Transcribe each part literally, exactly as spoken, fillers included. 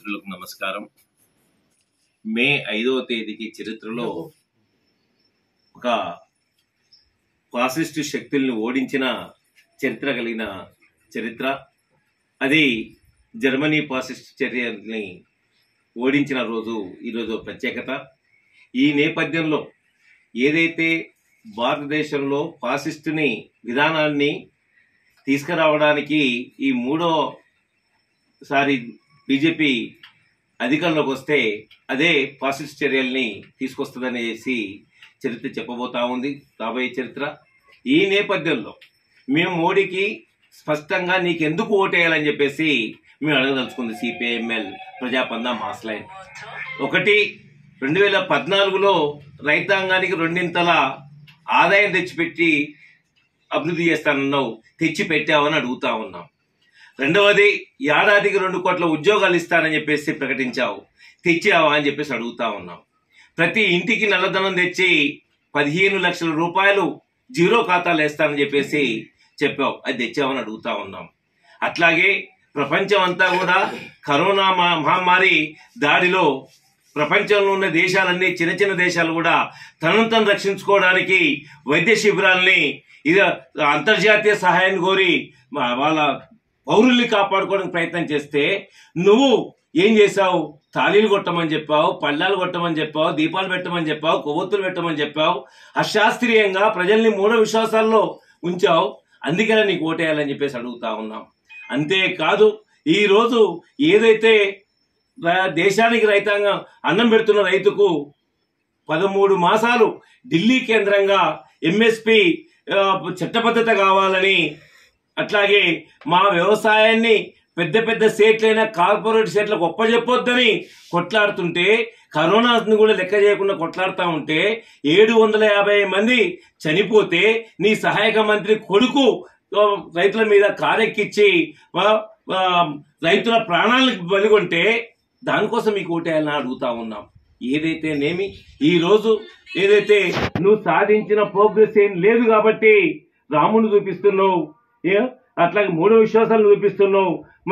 మిత్రులకు నమస్కారం. మే ఐదవ తేదీకి చరిత్రలో ఒక ఫాసిస్టు శక్తుల్ని ఓడించిన చరిత్ర కలిగిన చరిత్ర అది. జర్మనీ ఫాసిస్ట్ చర్యల్ని ఓడించిన రోజు ఈరోజు ప్రత్యేకత. ఈ నేపథ్యంలో ఏదైతే భారతదేశంలో ఫాసిస్టుని విధానాన్ని తీసుకురావడానికి ఈ మూడోసారి బీజేపీ అధికారంలోకి వస్తే అదే ఫాసిస్ట్ చర్యల్ని తీసుకొస్తుందనేసి చరిత్ర చెప్పబోతా ఉంది, రాబోయే చరిత్ర. ఈ నేపథ్యంలో మేము మోడీకి స్పష్టంగా నీకెందుకు ఓటేయాలని చెప్పేసి మేము అడగదలుచుకుంది సిపిఐఎంఎల్ ప్రజాపంద మాస్ లైన్. ఒకటి, రెండు వేల పద్నాలుగులో రైతాంగానికి రెండింతల ఆదాయం తెచ్చిపెట్టి అభివృద్ధి చేస్తానన్నావు, తెచ్చి పెట్టావని అడుగుతా ఉన్నాం. రెండవది, ఏడాదికి రెండు కోట్ల ఉద్యోగాలు ఇస్తానని చెప్పేసి ప్రకటించావు, తెచ్చావా అని చెప్పేసి అడుగుతా ఉన్నాం. ప్రతి ఇంటికి నల్లధనం తెచ్చి పదిహేను లక్షల రూపాయలు జీరో ఖాతాలు వేస్తానని చెప్పేసి చెప్పావు, అది తెచ్చావని అడుగుతా ఉన్నాం. అట్లాగే ప్రపంచం అంతా కూడా కరోనా మహమ్మారి దాడిలో ప్రపంచంలో ఉన్న దేశాలన్నీ, చిన్న చిన్న దేశాలు కూడా తనను తను రక్షించుకోవడానికి వైద్య శిబిరాలని, ఇది అంతర్జాతీయ సహాయాన్ని కోరి వాళ్ళ పౌరుల్ని కాపాడుకోవడానికి ప్రయత్నం చేస్తే నువ్వు ఏం చేశావు? తాళీలు కొట్టమని చెప్పావు, పళ్ళాలు కొట్టమని చెప్పావు, దీపాలు పెట్టమని చెప్పావు, కొవ్వొత్తులు పెట్టమని చెప్పావు. అశాస్త్రీయంగా ప్రజల్ని మూఢ విశ్వాసాల్లో ఉంచావు. అందుకనే నీకు ఓటేయాలని చెప్పేసి అడుగుతా ఉన్నాం. అంతేకాదు, ఈరోజు ఏదైతే దేశానికి రైతాంగం అన్నం పెడుతున్న రైతుకు పదమూడు మాసాలు ఢిల్లీ కేంద్రంగా ఎంఎస్పి చట్టబద్ధత కావాలని, అట్లాగే మా వ్యవసాయాన్ని పెద్ద పెద్ద స్టేట్లైన కార్పొరేట్ స్టేట్లకు ఒప్పజెప్పొద్దని కొట్లాడుతుంటే, కరోనాను కూడా లెక్క చేయకుండా కొట్లాడుతూ ఉంటే ఏడు వందల యాభై మంది చనిపోతే నీ సహాయక మంత్రి కొడుకు రైతుల మీద కారెక్కిచ్చి రైతుల ప్రాణాలకు బలిగొంటే దానికోసం మీకు ఓటేయాలని అడుగుతా ఉన్నాం. ఏదైతే నేమి ఈరోజు ఏదైతే నువ్వు సాధించిన ప్రోగ్రెస్ ఏం లేదు కాబట్టి రాముని చూపిస్తున్నావు, అట్లాగే మూడో విశ్వాసాలను చూపిస్తున్నావు,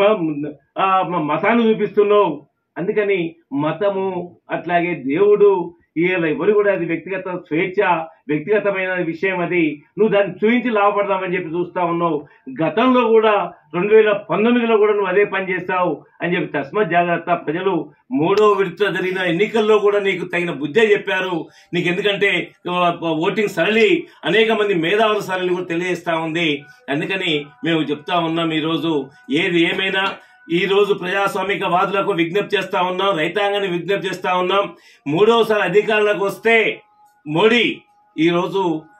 మతాన్ని చూపిస్తున్నావు. అందుకని మతము అట్లాగే దేవుడు ఎవరు కూడా అది వ్యక్తిగత స్వేచ్ఛ, వ్యక్తిగతమైన విషయం. అది నువ్వు దాన్ని చూపించి లాభపడదామని చెప్పి చూస్తా ఉన్నావు. గతంలో కూడా రెండు వేల పంతొమ్మిదిలో కూడా నువ్వు అదే పని చేస్తావు అని చెప్పి తస్మత్ జాగ్రత్త. ప్రజలు మూడో విడత జరిగిన ఎన్నికల్లో కూడా నీకు తగిన బుద్ధే చెప్పారు. నీకు ఎందుకంటే ఓటింగ్ సరళి అనేక మంది మేధావుల సరళి కూడా తెలియజేస్తా ఉంది. అందుకని మేము చెప్తా ఉన్నాం, ఈరోజు ఏది ఏమైనా ఈ రోజు ప్రజాస్వామిక వాదులకు విజ్ఞప్తి చేస్తా ఉన్నాం, రైతాంగాన్ని విజ్ఞప్తి చేస్తా ఉన్నాం. మూడవసారి అధికారంలోకి వస్తే మోడీ ఈరోజు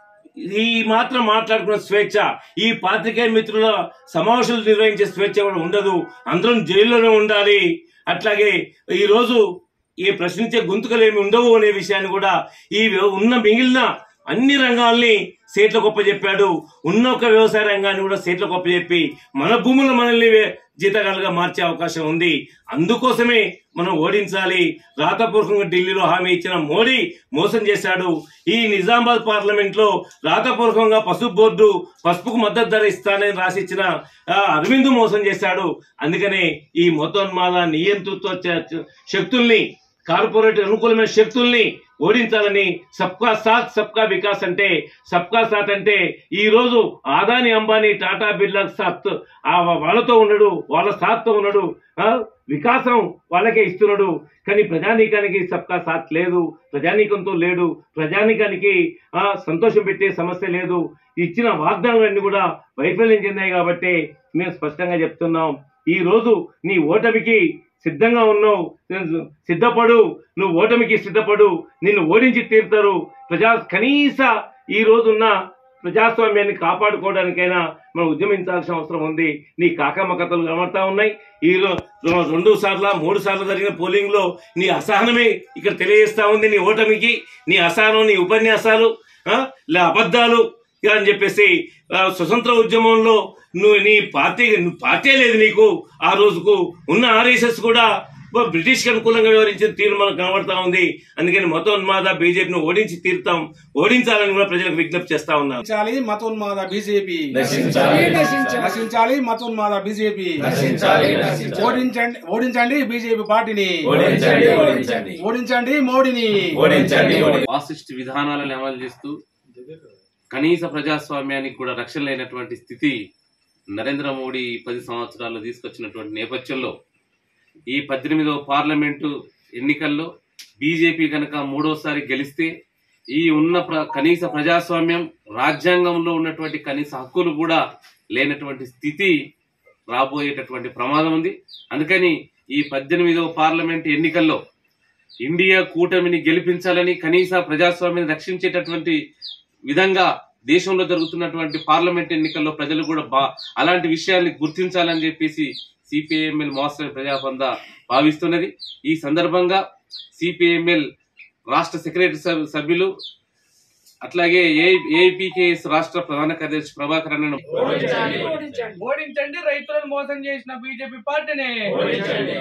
ఈ మాత్రం మాట్లాడుకున్న స్వేచ్ఛ, ఈ పాత్రికేయ మిత్రుల సమావేశాలు నిర్వహించే స్వేచ్ఛ కూడా ఉండదు. అందరం జైల్లోనే ఉండాలి. అట్లాగే ఈరోజు ఈ ప్రశ్నించే గొంతుకలు ఏమి ఉండవు అనే విషయాన్ని కూడా ఈ ఉన్న మిగిలిన అన్ని రంగాల్ని సేట్ల గొప్ప చెప్పాడు. ఉన్న ఒక వ్యవసాయ రంగాన్ని కూడా సేట్ల గొప్ప చెప్పి మన భూములు మనల్ని జీతగాలుగా మార్చే అవకాశం ఉంది. అందుకోసమే మనం ఓడించాలి. రాతపూర్వకంగా ఢిల్లీలో హామీ ఇచ్చిన మోడీ మోసం చేశాడు. ఈ నిజామాబాద్ పార్లమెంట్ లో రాతపూర్వకంగా పసుపు బోర్డు పసుపుకు మద్దతు ధర ఇస్తానని రాసిచ్చిన అరవింద్ మోసం చేశాడు. అందుకనే ఈ మతోన్మాద నియంతృత్వ శక్తుల్ని, కార్పొరేట్ అనుకూలమైన శక్తుల్ని ఓడించాలని సబ్కా సాత్ సబ్కా వికాస్ అంటే, సబ్కా సాత్ అంటే ఈ రోజు ఆదాని అంబానీ టాటా బిర్లా సాత్ వాళ్ళతో ఉన్నాడు, వాళ్ళ సాత్తో ఉన్నాడు, వికాసం వాళ్ళకే ఇస్తున్నాడు. కానీ ప్రజానీకానికి సబ్కా సాత్ లేదు, ప్రజానీకంతో లేడు, ప్రజానీకానికి సంతోషం పెట్టే సమస్య లేదు. ఇచ్చిన వాగ్దానాలన్నీ కూడా వైఫల్యం చెందాయి. కాబట్టి మేము స్పష్టంగా చెప్తున్నాం, ఈ రోజు నీ ఓటమికి సిద్ధంగా ఉన్నావు, సిద్ధపడు, నువ్వు ఓటమికి సిద్ధపడు, నిన్ను ఓడించి తీరుతారు. ప్రజా కనీస ఈ రోజున్న ప్రజాస్వామ్యాన్ని కాపాడుకోవడానికైనా మనం ఉద్యమించాల్సిన అవసరం ఉంది. నీ కాకమ్మ కథలు కనబడతా ఉన్నాయి. ఈ రెండు సార్ల మూడు సార్లు జరిగిన పోలింగ్ లో నీ అసహనమే ఇక్కడ తెలియజేస్తా ఉంది. నీ ఓటమికి నీ అసహనం, నీ ఉపన్యాసాలు, అబద్ధాలు అని చెప్పేసి స్వతంత్ర ఉద్యమంలో నువ్వు నీ పార్టీ పార్టీ లేదు నీకు. ఆ రోజుకు ఉన్న ఆర్ఎస్ఎస్ కూడా బ్రిటిష్ కి అనుకూలంగా వివరించిన తీరు మనకు కనబడతా ఉంది. అందుకని మతోన్మాద బీజేపీని ఓడించి తీరుతాం, ఓడించాలని కూడా ప్రజలకు విజ్ఞప్తి చేస్తా ఉన్నాం. మతోన్మాద బీజేపీ నశించాలి, మతోన్మాద బీజేపీ ఓడించండి, ఓడించండి బీజేపీ పార్టీని, ఓడించండి మోడీని. ఫాసిస్ట్ విధానాలను అమలు చేస్తూ కనీస ప్రజాస్వామ్యానికి కూడా రక్షణ లేనటువంటి స్థితి నరేంద్ర మోడీ పది సంవత్సరాల్లో తీసుకొచ్చినటువంటి నేపథ్యంలో ఈ పద్దెనిమిదవ పార్లమెంటు ఎన్నికల్లో బీజేపీ కనుక మూడోసారి గెలిస్తే ఈ ఉన్న ప్ర కనీస ప్రజాస్వామ్యం, రాజ్యాంగంలో ఉన్నటువంటి కనీస హక్కులు కూడా లేనటువంటి స్థితి రాబోయేటటువంటి ప్రమాదం ఉంది. అందుకని ఈ పద్దెనిమిదవ పార్లమెంటు ఎన్నికల్లో ఇండియా కూటమిని గెలిపించాలని, కనీస ప్రజాస్వామ్యాన్ని రక్షించేటటువంటి విధంగా దేశంలో జరుగుతున్నటువంటి పార్లమెంట్ ఎన్నికల్లో ప్రజలు కూడా బా అలాంటి విషయాల్ని గుర్తించాలని చెప్పేసి సిపిఐఎంఎల్ మోస్తరు ప్రజాపంద భావిస్తున్నది. ఈ సందర్భంగా సిపిఐఎంఎల్ రాష్ట్ర సెక్రటరీ సభ్యులు అట్లాగే ఏఐపీకేఎస్ రాష్ట్ర ప్రధాన కార్యదర్శి ప్రభాకర్ అన్నను ఓడించండి, రైతులను మోసం చేసిన బీజేపీ పార్టీని